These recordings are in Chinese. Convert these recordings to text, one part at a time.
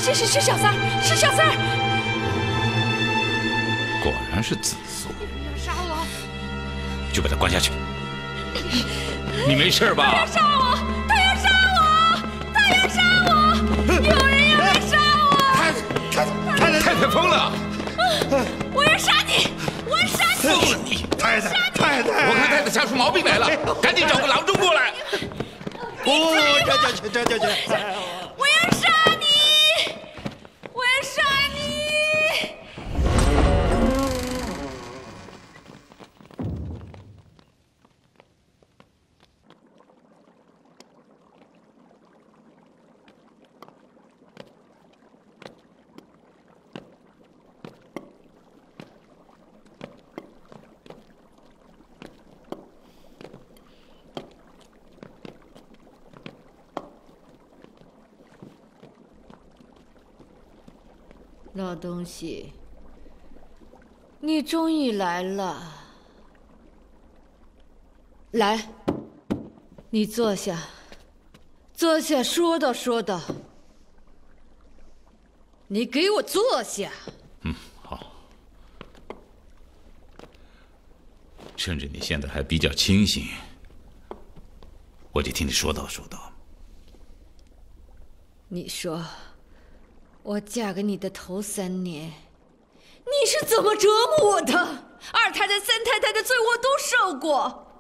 是小三儿，是小三儿。 果然是紫苏。 要杀我！ 就把他关下去。你没事吧？ 他要杀我！他要杀我！他要杀我！有人要来杀我！ 太太疯了！ 我要杀你！我要杀你！ 疯了你！ 太太， 我看太太吓出毛病来了，赶紧找个郎中过来。 这， 我要杀你！我要杀你！老东西，你终于来了。来，你坐下，坐下，说道。你给我坐下。 好。趁着你现在还比较清醒，我就听你说道。 你说。我嫁给你的头3年，你是怎么折磨我的？二太太、三太太的罪我都受过。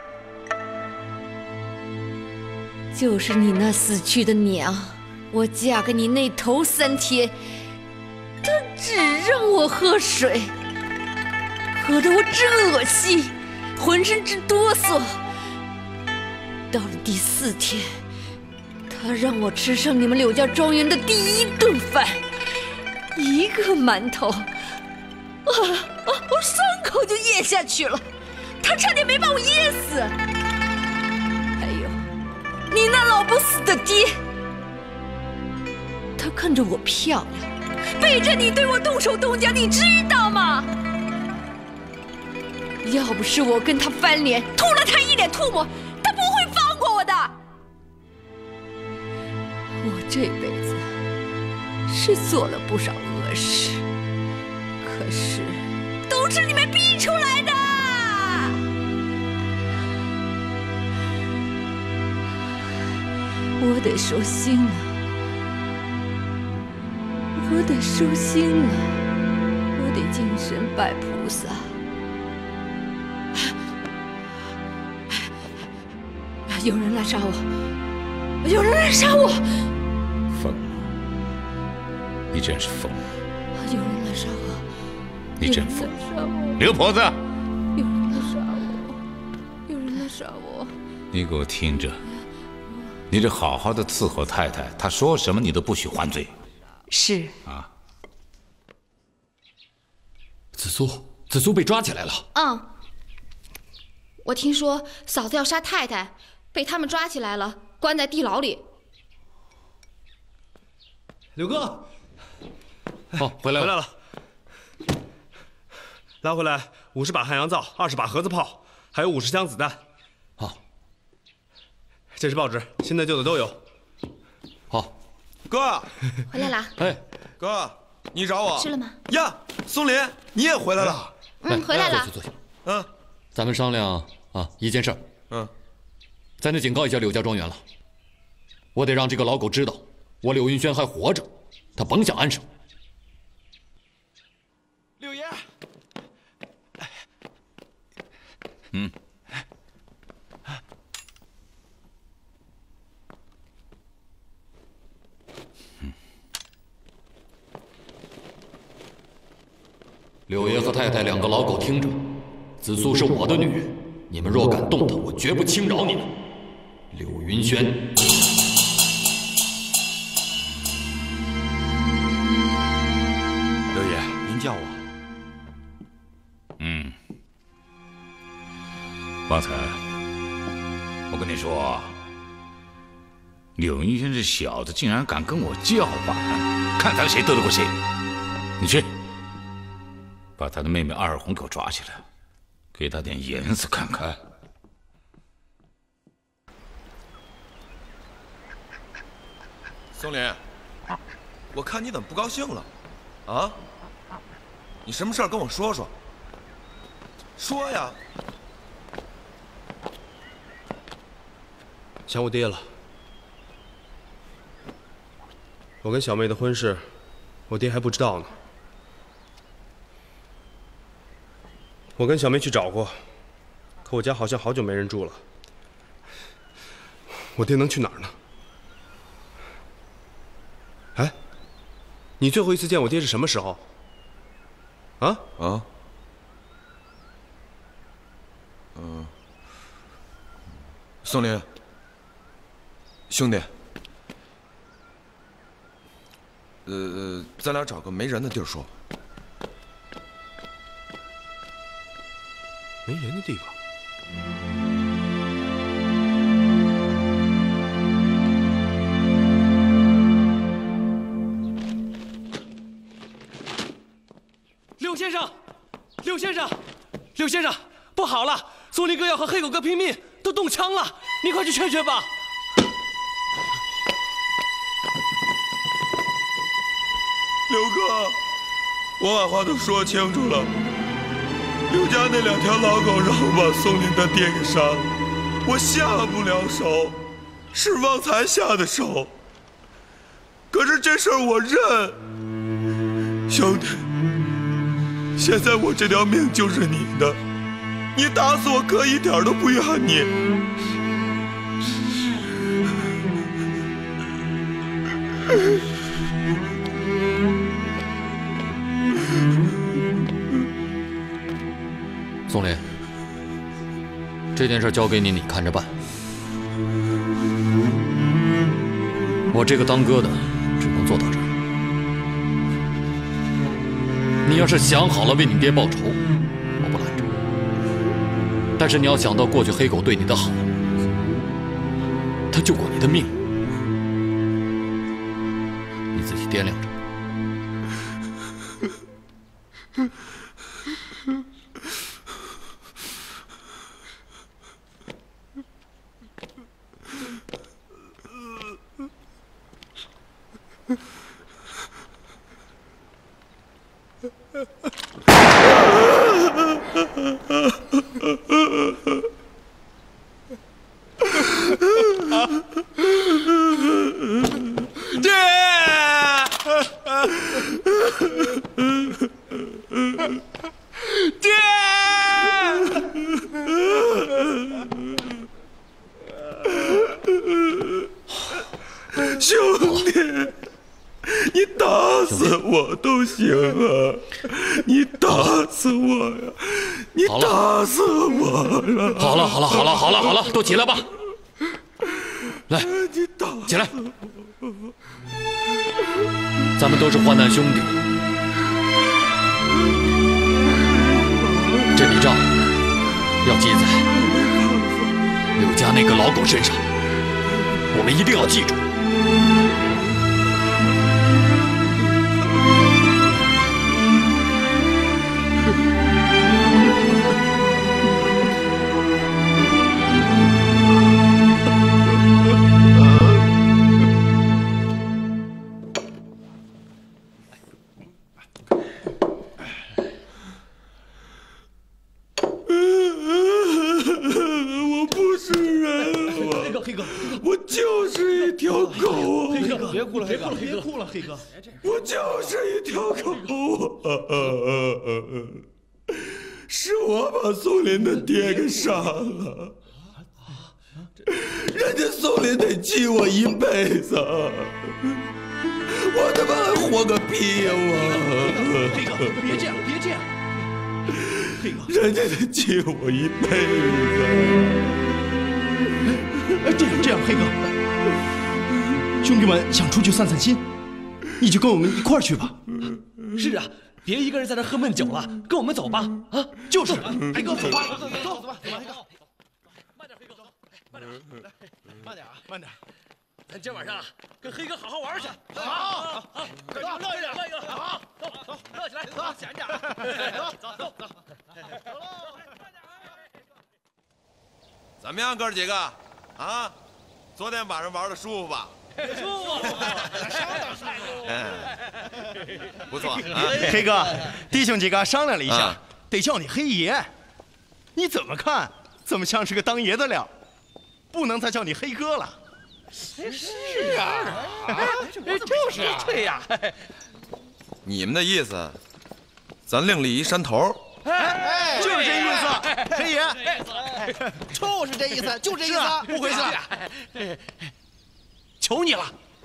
就是你那死去的娘，我嫁给你那头3天，她只让我喝水，喝得我直恶心，浑身直哆嗦。到了第4天。他让我吃上你们柳家庄园的第1顿饭，1个馒头，我3口就咽下去了，他差点没把我噎死。还有，你那老不死的爹，他看着我漂亮，背着你对我动手动脚，你知道吗？要不是我跟他翻脸，吐了他一脸唾沫，他不会放过我的。我这辈子是做了不少恶事，可是都是你们逼出来的。我得收心了，我得收心了，我得精神拜菩萨。有人来杀我！有人来杀我！ 疯了！你真是疯了！ 有人来杀我！ 你真疯！刘婆子！ 有人来杀我！有人来杀我！ 你给我听着，你得好好的伺候太太，她说什么你都不许还嘴。 是啊。 紫苏被抓起来了。 我听说嫂子要杀太太，被他们抓起来了，关在地牢里。 柳哥， 回来了。 拉回来50把汉阳造，20把盒子炮，还有50箱子弹。 好， 这是报纸，新的旧的都有。 好， 哥， 回来啦。 哎， 哥，你找我吃了吗？ 呀，松林，你也回来了。 回来了。 坐下。 咱们商量一件事儿。咱得警告一下柳家庄园了。我得让这个老狗知道，我柳云轩还活着，他甭想安生。 柳爷。 柳爷和太太2个老狗听着，紫苏是我的女人，你们若敢动她，我绝不轻饶你们。柳云轩。 柳爷，您叫我。 方才我跟你说，柳云轩这小子竟然敢跟我叫板，看咱谁斗得过谁。你去把他的妹妹二红给我抓起来，给他点颜色看看。 松林， 我看你怎么不高兴了？啊？你什么事儿跟我说说？说呀！ 想我爹了。我跟小妹的婚事，我爹还不知道呢。我跟小妹去找过，可我家好像好久没人住了。我爹能去哪儿呢？哎，你最后一次见我爹是什么时候？啊？ 宋林，兄弟，咱俩找个没人的地儿说。 没人的地方。 柳先生，柳先生，柳先生，不好了！松林哥要和黑狗哥拼命，都动枪了，你快去劝劝吧。 刘哥，我把话都说清楚了。刘家那2条老狗让我把松林他爹给杀了，我下不了手，是旺财下的手。可是这事儿我认，兄弟，现在我这条命就是你的，你打死我哥一点都不怨你。 宋林，这件事交给你，你看着办。我这个当哥的只能做到这儿。你要是想好了为你爹报仇，我不拦着。但是你要想到过去黑狗对你的好，他救过你的命，你自己掂量着。 兄弟，你打死我都行啊！你打死我呀！你打死我了！ 好了，都起来吧！来，起来！咱们都是患难兄弟，这笔账要记在柳家那个老狗身上，我们一定要记住。 我不是人， 黑哥， 我就是一条狗。 黑哥，别哭了，黑哥， 我就是一条狗是我把宋林的爹给杀了，人家宋林得记我一辈子，我他妈还活个屁呀我！ 黑哥，别这样，黑哥， 人家得记我一辈子。 这样，黑哥，兄弟们想出去散散心，你就跟我们一块儿去吧。是啊，别一个人在这喝闷酒了，跟我们走吧。啊，就是，黑哥，走吧，黑哥，慢点，黑哥，慢点，咱今晚上跟黑哥好好玩去。好，乐一乐，好，走，乐起来，走，闲点，走。 怎么样，哥几个？啊，昨天晚上玩的舒服吧？ 舒服，相当舒服。 不错。 黑哥，弟兄几个商量了一下，得叫你黑爷。你怎么看？怎么像是个当爷的料？不能再叫你黑哥了。 是啊，就是啊，对呀。 你们的意思，咱另立一山头？ 就是这意思，黑爷。 就是这意思，就这意思， 不回去了。求你了。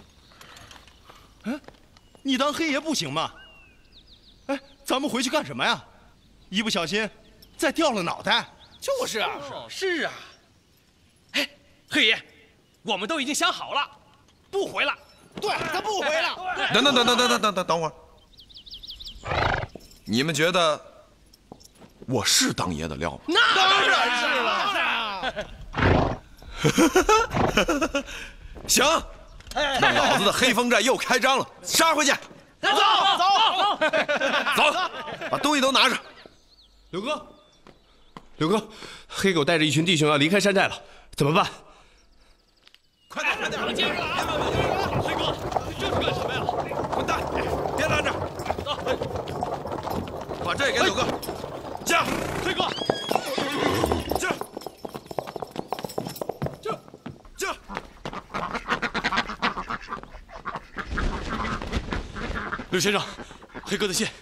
你当黑爷不行吗？哎，咱们回去干什么呀？一不小心再掉了脑袋。 就是啊，是啊。哎，黑爷，我们都已经想好了，不回了。 对，咱不回了。 等会儿。你们觉得我是当爷的料吗？ 那当然是了。行，那老子的黑风寨又开张了，杀回去！ 走， 把东西都拿着。 刘哥，黑狗带着一群弟兄要离开山寨了，怎么办？ 快点！ 接着来！黑哥，你这是干什么呀？ 混蛋，别拦着！走，把这给柳哥，驾！ 黑哥， 驾！ 刘先生，黑哥的信。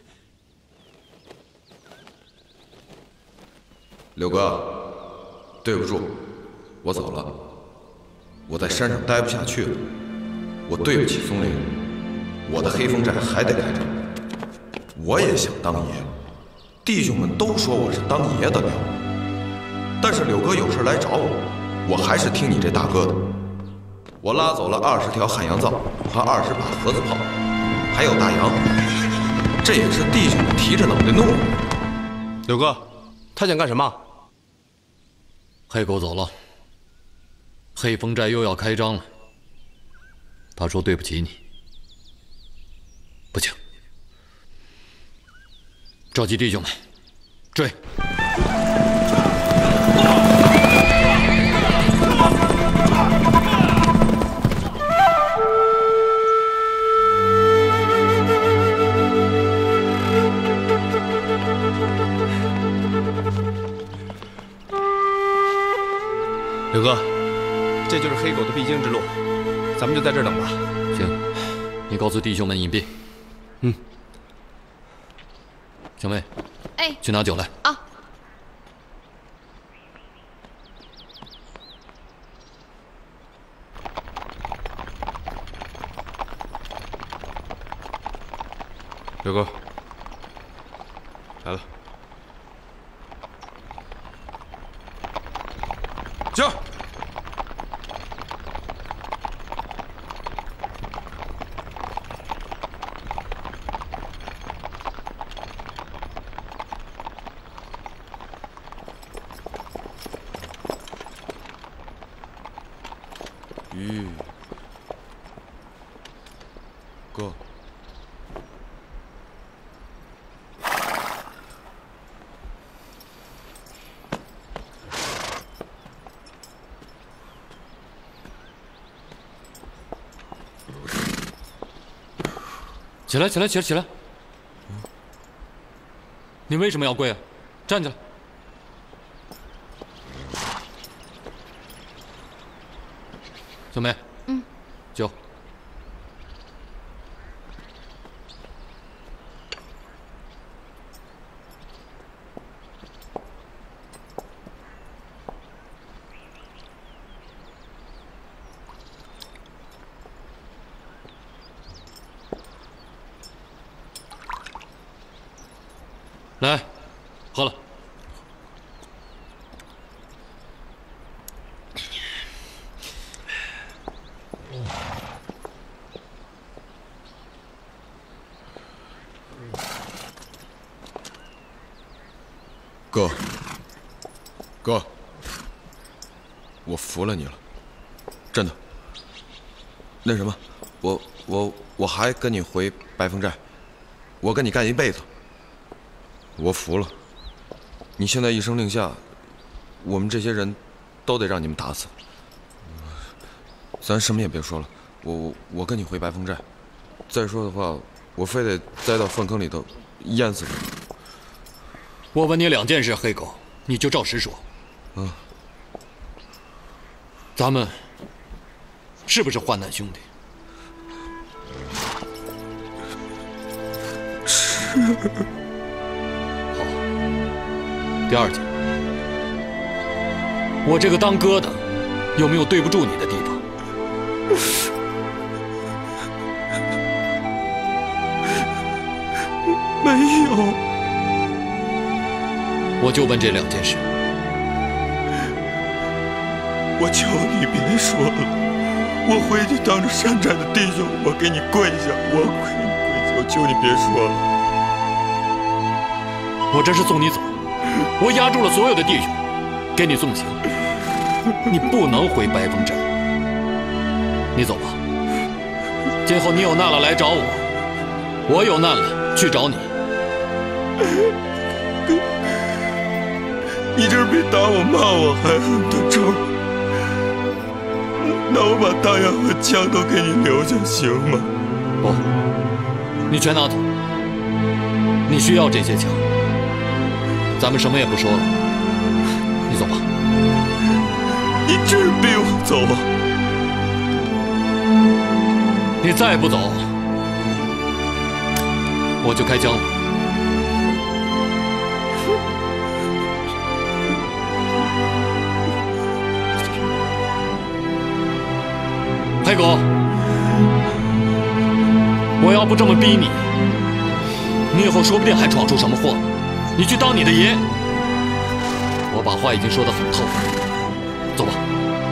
柳哥，对不住，我走了。我在山上待不下去了，我对不起松林，我的黑风寨还得开张。我也想当爷，弟兄们都说我是当爷的料，但是柳哥有事来找我，我还是听你这大哥的。我拉走了20条汉阳造和20把盒子炮，还有大洋，这也是弟兄们提着脑袋弄的。 柳哥，他想干什么？ 黑狗走了，黑风寨又要开张了。他说对不起你，不行，召集弟兄们，追！ 柳哥，这就是黑狗的必经之路，咱们就在这儿等吧。 行，你告诉弟兄们隐蔽。小妹， 哎， 去拿酒来。 啊。 柳哥，来了。 行。哥。 起来！你为什么要跪啊？站起来！小梅，酒。来，喝了。 哥，我服了你了，真的。那什么，我还跟你回白风寨，我跟你干一辈子。我服了，你现在一声令下，我们这些人都得让你们打死。咱什么也别说了，我跟你回白风寨。再说的话， 我非得栽到粪坑里头淹死他。 我问你2件事，黑狗，你就照实说。 啊， 咱们是不是患难兄弟？ 是。 好。第2件，我这个当哥的有没有对不住你的地方？ 没有。 我就问这2件事。 我求你别说了，我回去当着山寨的弟兄，我给你跪下，我给你跪下，我求你别说了。 我这是送你走，我押住了所有的弟兄，给你送行。你不能回白风寨，你走吧。今后你有难了来找我，我有难了去找你。 你这是比打我骂我还狠的仇。那我把弹药和枪都给你留下行吗？ 不，你全拿走。你需要这些枪，咱们什么也不说了，你走吧。 你真是逼我走啊！ 你再不走，我就开枪了。黑狗，我要不这么逼你，你以后说不定还闯出什么祸呢。你去当你的爷。我把话已经说得很透了，走吧。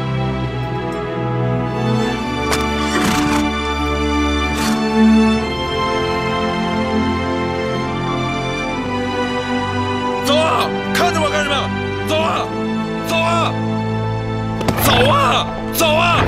走啊！看着我干什么？走啊！走啊！走啊！走啊！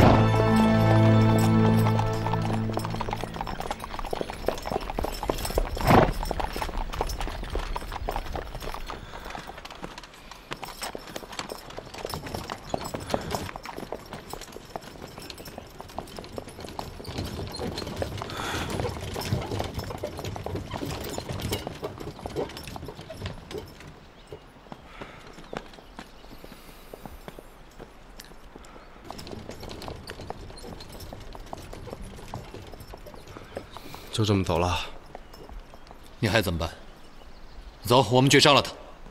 就这么走了？ 你还怎么办？走，我们去杀了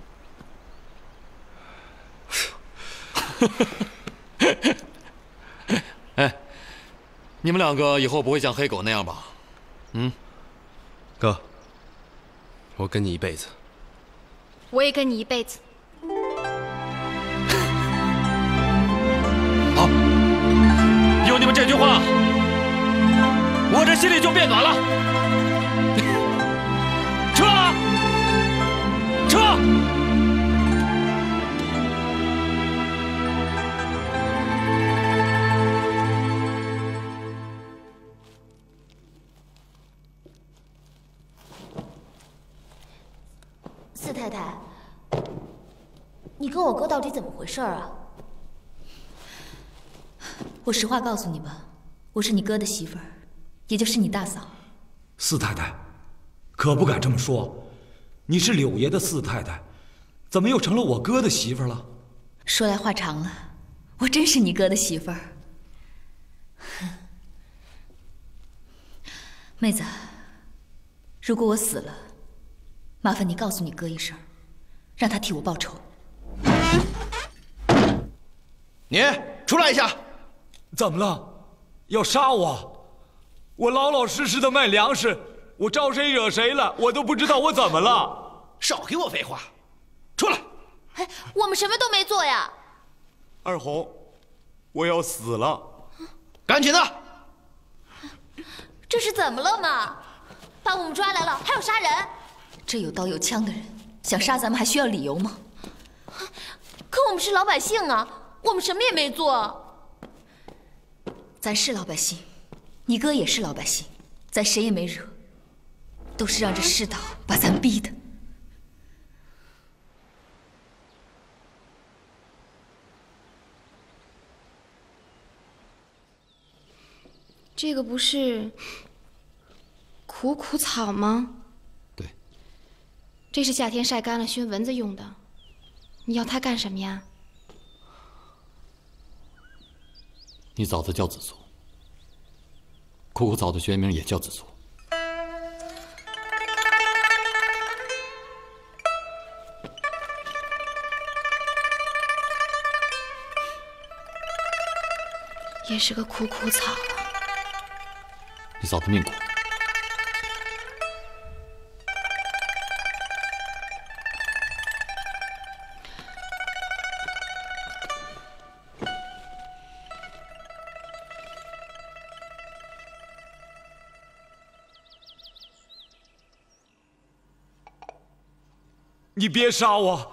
他。哎，你们2个以后不会像黑狗那样吧？嗯， 哥，我跟你一辈子。 我也跟你一辈子。 好，有你们这句话，我这心里就变暖了。撤！撤！ 四太太，你跟我哥到底怎么回事啊？我实话告诉你吧，我是你哥的媳妇儿，也就是你大嫂。 四太太，可不敢这么说。你是柳爷的四太太，怎么又成了我哥的媳妇了？ 说来话长了，我真是你哥的媳妇儿。妹子，如果我死了，麻烦你告诉你哥一声，让他替我报仇。 你出来一下！ 怎么了？要杀我？我老老实实的卖粮食，我招谁惹谁了？我都不知道我怎么了。 少给我废话，出来！ 哎，我们什么都没做呀。 二红，我要死了， 赶紧的！ 这是怎么了嘛？把我们抓来了，还要杀人？这有刀有枪的人想杀咱们，还需要理由吗？可我们是老百姓啊，我们什么也没做。咱是老百姓，你哥也是老百姓，咱谁也没惹，都是让这世道把咱逼的。 这个不是苦苦草吗？ 对。 这是夏天晒干了熏蚊子用的。你要它干什么呀？ 你嫂子叫紫苏，苦苦草的学名也叫紫苏。 也是个苦苦草啊。 你嫂子命苦。 你别杀我！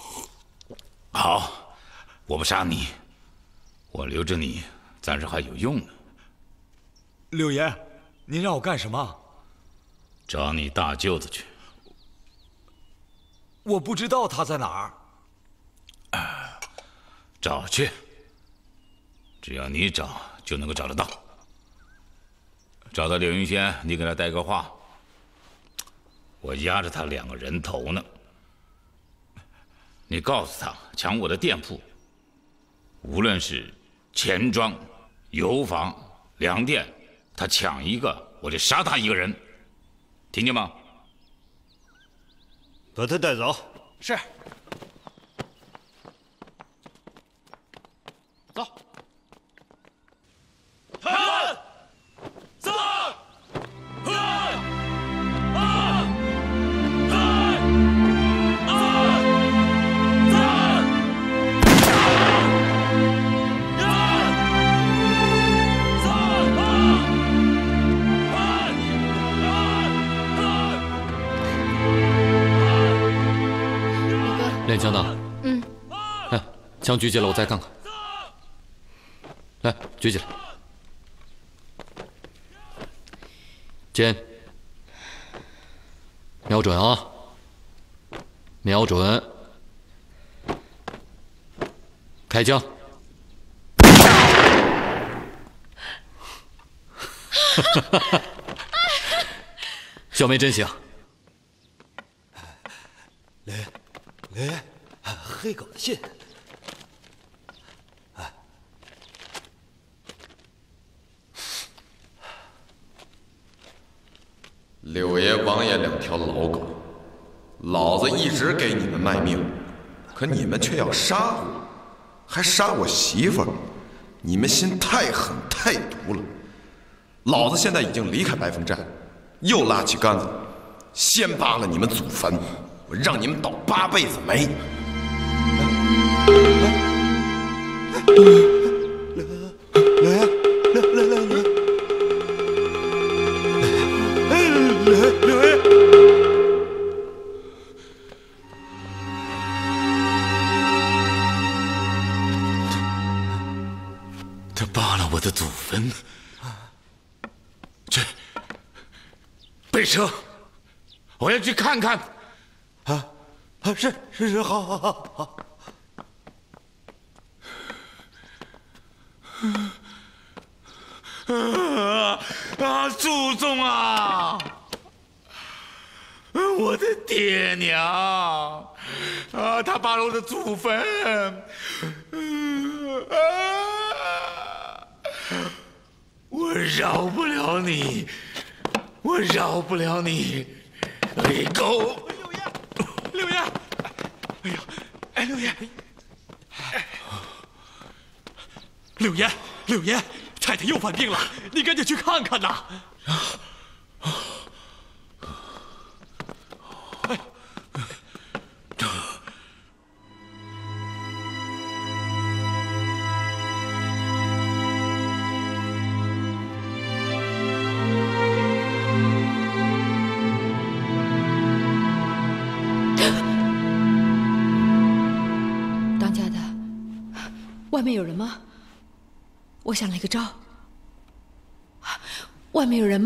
好，我不杀你，我留着你，暂时还有用呢。 柳爷，您让我干什么？ 找你大舅子去。 我不知道他在哪儿。 找去，只要你找，就能够找得到。找到柳云仙，你给他带个话，我押着他2个人头呢。你告诉他，抢我的店铺，无论是钱庄、油坊、粮店，他抢一个，我就杀他1个人，听见吗？ 把他带走。 是。走。 3、2、 练枪呢？来，枪举起来，我再看看。来，举起来。肩，瞄准啊！瞄准，开枪！小妹真行。 黑狗的信。 柳爷、王爷2条老狗，老子一直给你们卖命，可你们却要杀我，还杀我媳妇儿，你们心太狠太毒了。老子现在已经离开白凤寨，又拉起杆子，先扒了你们祖坟，我让你们倒8辈子霉。 他扒了我的祖坟，去，备车，我要去看看。 是，好。 祖宗啊！我的爹娘！他扒了我的祖坟！我饶不了你！我饶不了你！黑狗！ 六爷！哎呦，哎，六爷！六爷，太太又犯病了，你赶紧去看看呐！ 当家的，外面有人吗？我想了一个招。外面有人吗？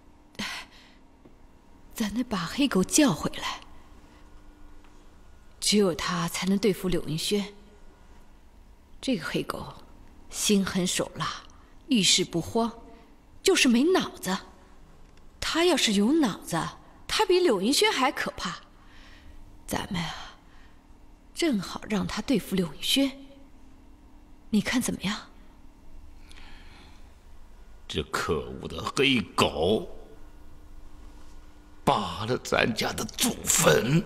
咱得把黑狗叫回来。 只有他才能对付柳云轩。这个黑狗，心狠手辣，遇事不慌，就是没脑子。他要是有脑子，他比柳云轩还可怕。咱们啊，正好让他对付柳云轩，你看怎么样？ 这可恶的黑狗，扒了咱家的祖坟。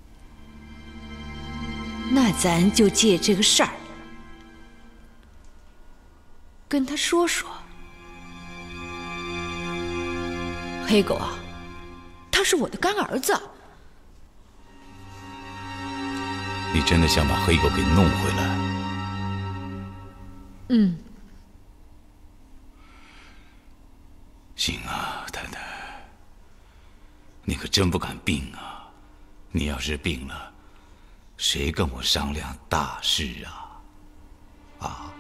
那咱就借这个事儿跟他说说。黑狗啊，他是我的干儿子。 你真的想把黑狗给弄回来？ 嗯。 行啊，太太，你可真不敢病啊！你要是病了，谁跟我商量大事啊？啊！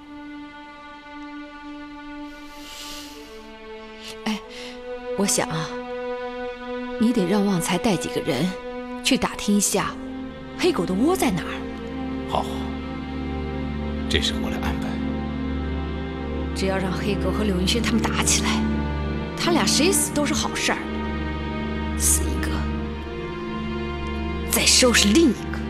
哎，我想啊，你得让旺财带几个人去打听一下黑狗的窝在哪儿。 好，这事我来安排。 只要让黑狗和柳云轩他们打起来，他俩谁死都是好事儿。死一个，再收拾另一个。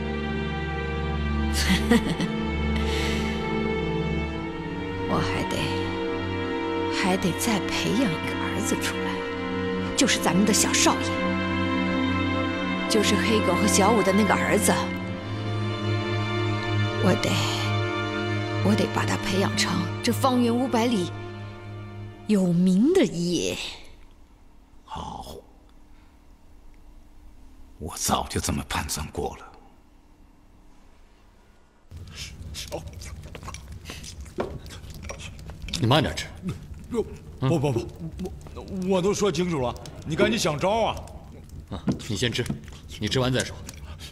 我还得再培养一个儿子出来，就是咱们的小少爷，就是黑狗和小五的那个儿子。我得把他培养成这方圆500里有名的爷。 好，我早就这么盘算过了。 你慢点吃。 不，我都说清楚了，你赶紧想招啊！ 你先吃，你吃完再说。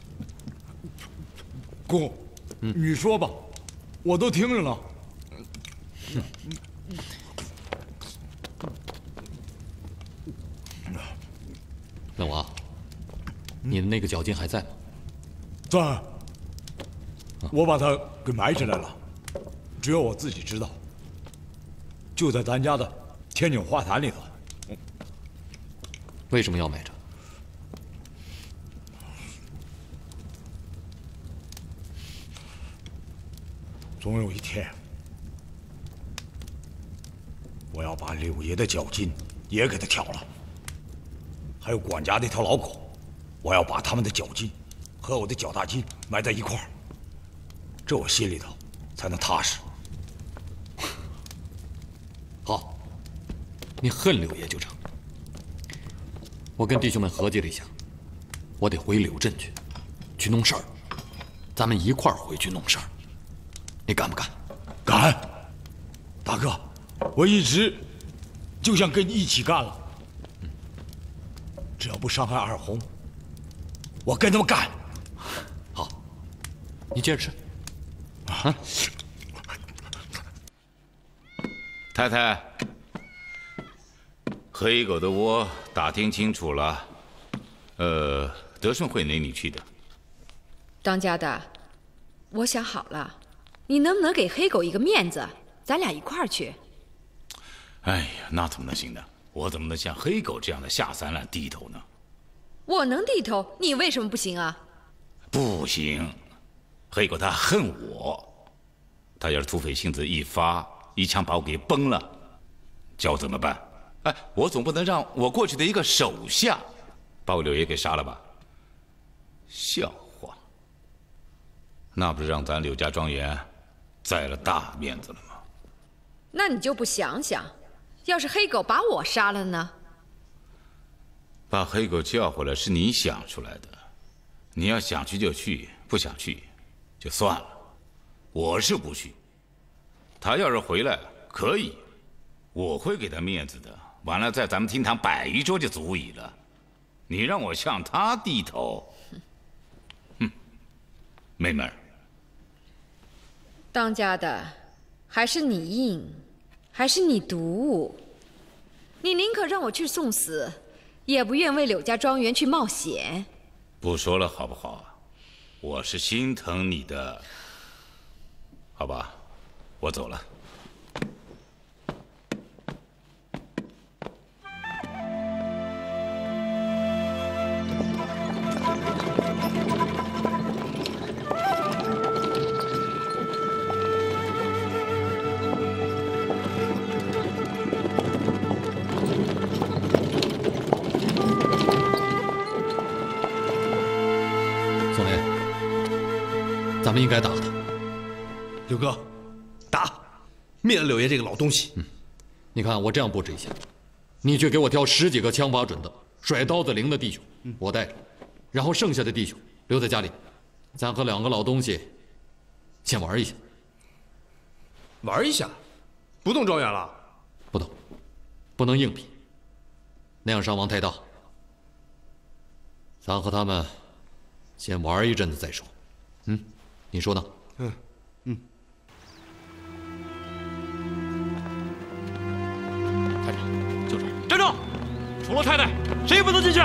公，你说吧，我都听着呢。 冷娃，你的那个脚筋还在吗？ 在，我把它给埋起来了，只有我自己知道。就在咱家的天井花坛里头。 为什么要埋着？ 总有一天，我要把柳爷的脚筋也给他挑了，还有管家那条老狗，我要把他们的脚筋和我的脚大筋埋在一块儿，这我心里头才能踏实。 好，你恨柳爷就成。我跟弟兄们合计了一下，我得回柳镇去弄事儿，咱们一块儿回去弄事儿，你敢不敢？ 敢，大哥，我一直就想跟你一起干了。只要不伤害二红，我跟他们干。 好，你接着吃。啊。 太太，黑狗的窝打听清楚了，德顺会领你去的。 当家的，我想好了，你能不能给黑狗一个面子，咱俩一块儿去？ 哎呀，那怎么能行呢？我怎么能像黑狗这样的下三滥低头呢？ 我能低头，你为什么不行啊？ 不行，黑狗他恨我，他要是土匪性子一发，一枪把我给崩了，叫我怎么办？哎，我总不能让我过去的一个手下把我柳爷给杀了吧？笑话，那不是让咱柳家庄园栽了大面子了吗？ 那你就不想想，要是黑狗把我杀了呢？ 把黑狗叫回来是你想出来的，你要想去就去，不想去就算了。我是不去，他要是回来可以，我会给他面子的。完了，在咱们厅堂摆一桌就足矣了。你让我向他低头，哼，妹妹儿， 当家的，还是你硬，还是你毒？你宁可让我去送死，也不愿为柳家庄园去冒险。 不说了好不好啊？ 我是心疼你的。好吧，我走了。 宋林，咱们应该打他。 刘哥，打，灭了柳爷这个老东西。 你看我这样布置一下，你去给我挑10几个枪法准的、甩刀子灵的弟兄，我带着，然后剩下的弟兄留在家里，咱和2个老东西先玩一下。 玩一下，不动庄园了？ 不动，不能硬拼，那样伤亡太大。咱和他们先玩一阵子再说。你说呢？ 太太，就这儿。 站住！除了太太，谁也不能进去。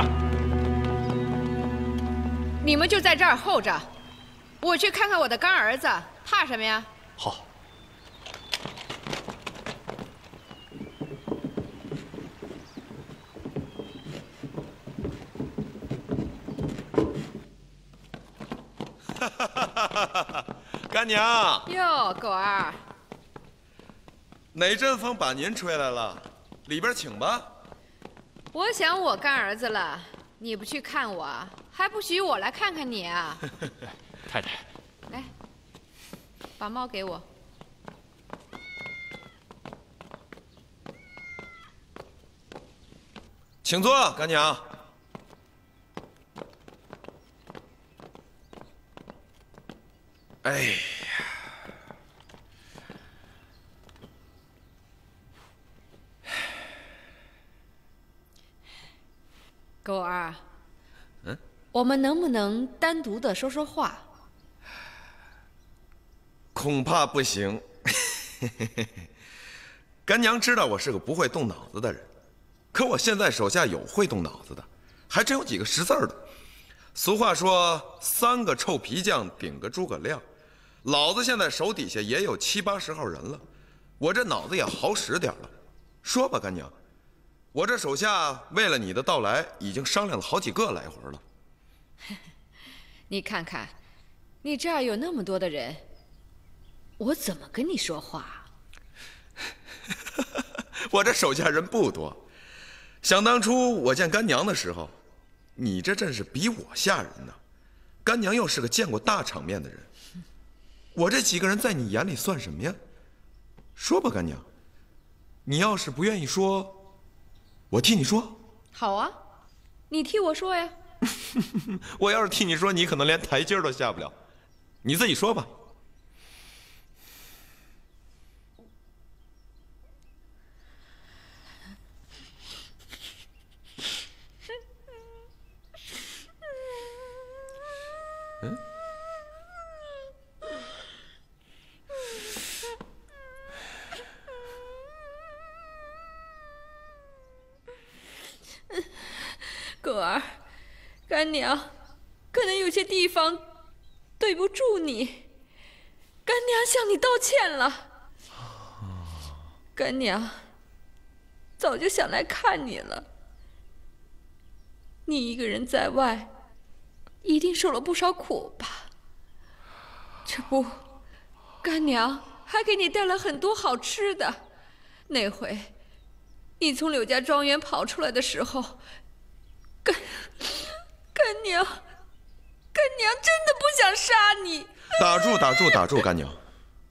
你们就在这儿候着，我去看看我的干儿子，怕什么呀？ 好。 干娘， 哟，狗儿， 哪阵风把您吹来了？里边请吧。 我想我干儿子了，你不去看我，还不许我来看看你啊？ 太太， 来，把猫给我。 请坐，干娘。哎呀， 狗儿，我们能不能单独的说说话？ 恐怕不行。干娘知道我是个不会动脑子的人，可我现在手下有会动脑子的，还真有几个识字的。俗话说，3个臭皮匠顶个诸葛亮。老子现在手底下也有70、80号人了，我这脑子也好使点了。说吧，干娘，我这手下为了你的到来，已经商量了好几个来回了。 你看看，你这儿有那么多的人，我怎么跟你说话？ 我这手下人不多，想当初我见干娘的时候，你这真是比我吓人呢。干娘又是个见过大场面的人，我这几个人在你眼里算什么呀？说吧，干娘，你要是不愿意说，我替你说。 好啊，你替我说呀。 我要是替你说，你可能连台阶都下不了。你自己说吧。 狗儿，干娘，可能有些地方对不住你，干娘向你道歉了。干娘早就想来看你了，你一个人在外，一定受了不少苦吧？这不，干娘还给你带了很多好吃的。那回你从柳家庄园跑出来的时候，干娘真的不想杀你。 打住，打住，打住，干娘。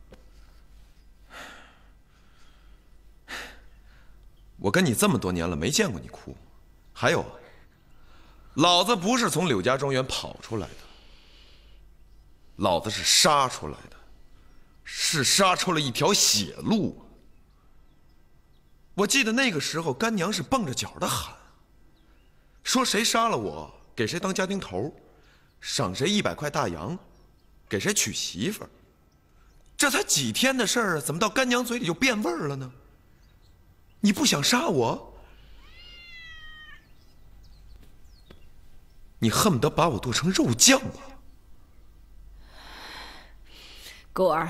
我跟你这么多年了，没见过你哭。还有，老子不是从柳家庄园跑出来的，老子是杀出来的，是杀出了一条血路。我记得那个时候，干娘是蹦着脚的喊，说谁杀了我，给谁当家丁头，赏谁100块大洋，给谁娶媳妇儿。这才几天的事儿啊，怎么到干娘嘴里就变味儿了呢？你不想杀我，你恨不得把我剁成肉酱吧？ 狗儿，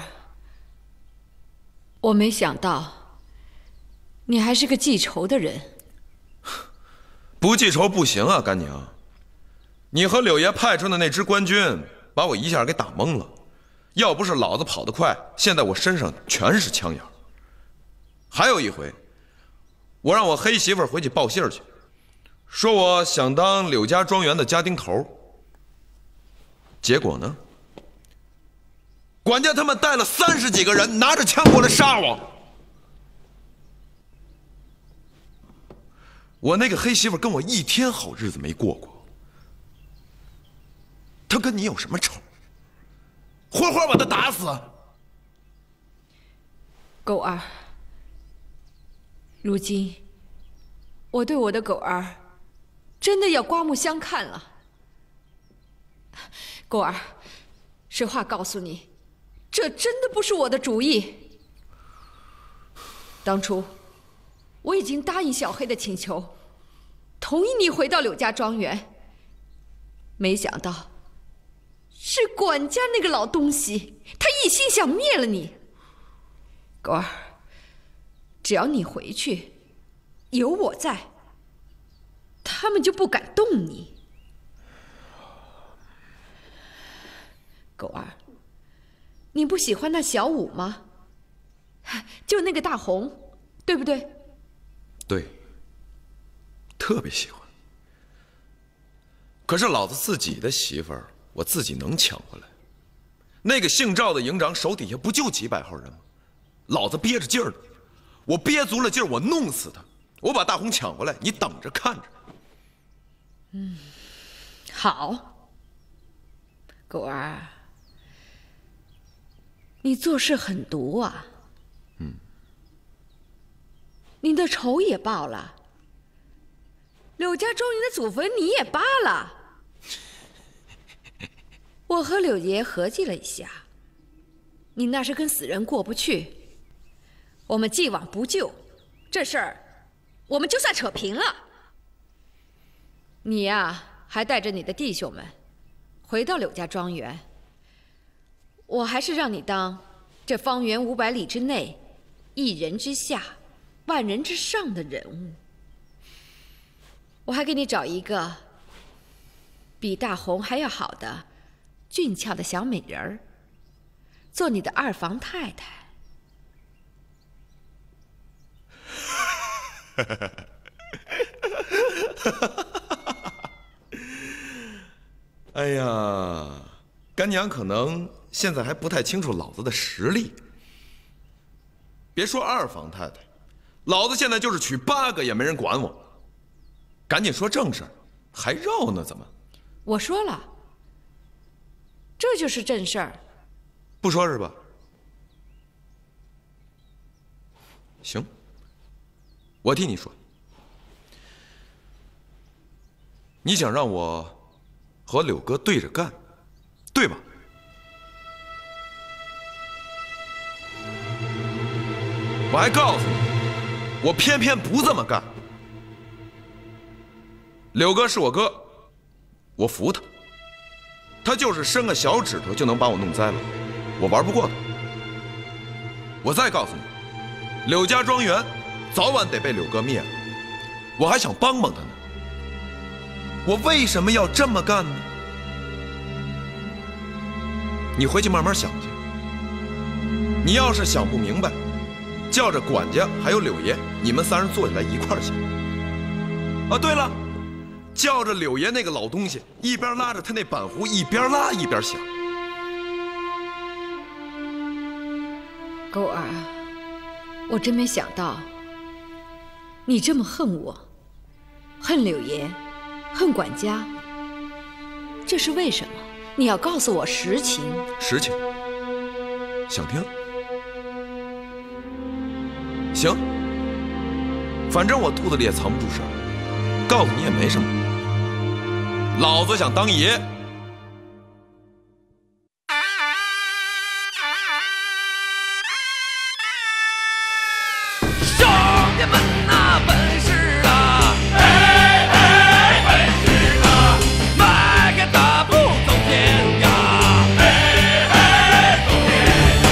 我没想到你还是个记仇的人。 不记仇不行啊，干娘。你和柳爷派出的那支官军把我一下给打懵了，要不是老子跑得快，现在我身上全是枪眼。还有一回，我让我黑媳妇回去报信去，说我想当柳家庄园的家丁头。结果呢？管家他们带了30几个人，拿着枪过来杀我。我那个黑媳妇跟我一天好日子没过过，她跟你有什么仇？活活把她打死！ 狗儿，如今我对我的狗儿真的要刮目相看了。狗儿，实话告诉你，这真的不是我的主意。当初我已经答应小黑的请求，同意你回到柳家庄园。没想到是管家那个老东西，他一心想灭了你。狗儿，只要你回去，有我在，他们就不敢动你。狗儿，你不喜欢那小五吗？就那个大红，对不对？ 对，特别喜欢。可是老子自己的媳妇儿，我自己能抢回来？那个姓赵的营长手底下不就几百号人吗？老子憋着劲儿呢，我憋足了劲儿，我弄死他，我把大红抢回来，你等着看着。 好，狗儿，你做事狠毒啊！你的仇也报了，柳家庄园的祖坟你也扒了。我和柳爷合计了一下，你那是跟死人过不去。我们既往不咎，这事儿我们就算扯平了。你呀，还带着你的弟兄们回到柳家庄园。我还是让你当这方圆500里之内1人之下万人之上的人物。我还给你找一个比大红还要好的俊俏的小美人儿，做你的2房太太。 哎呀，干娘可能现在还不太清楚老子的实力。别说2房太太，老子现在就是娶8个也没人管我。赶紧说正事儿，还绕呢？怎么？ 我说了，这就是正事儿。 不说是吧？行，我替你说。你想让我和柳哥对着干，对吧？我还告诉你，我偏偏不这么干。柳哥是我哥，我服他。他就是伸个小指头就能把我弄栽了，我玩不过他。我再告诉你，柳家庄园早晚得被柳哥灭了，我还想帮帮他呢。我为什么要这么干呢？你回去慢慢想去。你要是想不明白，叫着管家还有柳爷，你们3人坐下来一块儿想。啊，对了，叫着柳爷那个老东西，一边拉着他那板胡，一边拉一边想。 狗儿，我真没想到你这么恨我，恨柳爷，恨管家。这是为什么？你要告诉我实情。 实情？想听？行，反正我肚子里也藏不住事儿，告诉你也没什么。老子想当爷。 兄弟们呐，本事啊！本事啊！迈开大步走天涯！走天涯！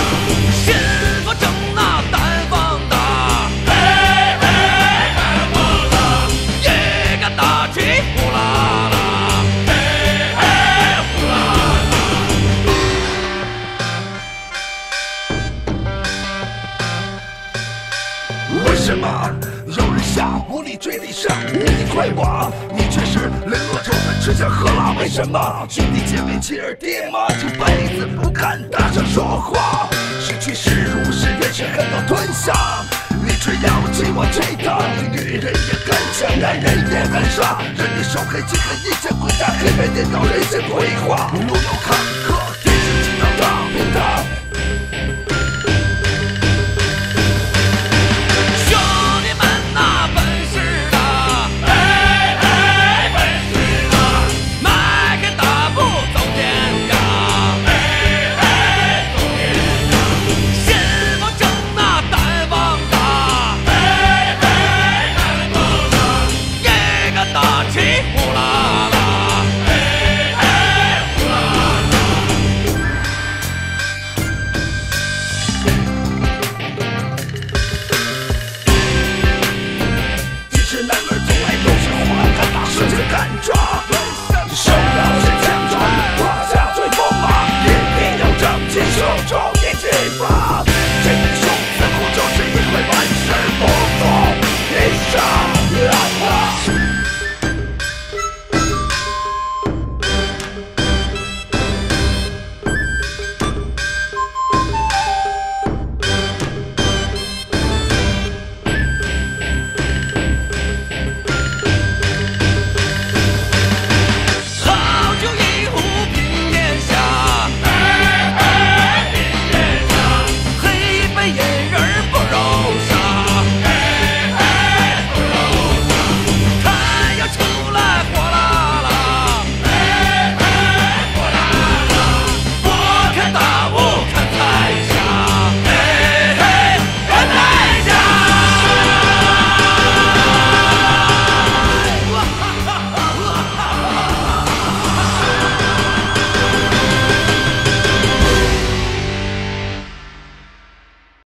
上你的快活，你却是沦落仇恨，吃香喝辣。为什么兄弟姐妹妻儿爹妈这辈子不敢大声说话？失去是辱是冤是恨都吞下，你只要继我这套，你女人也很强，男人也很傻，任你手黑记恨，一剑归大，黑白颠倒，人间规划，路有坎坷，天经地义大平台。手要是强壮，胯下最锋芒，一定要正气手中。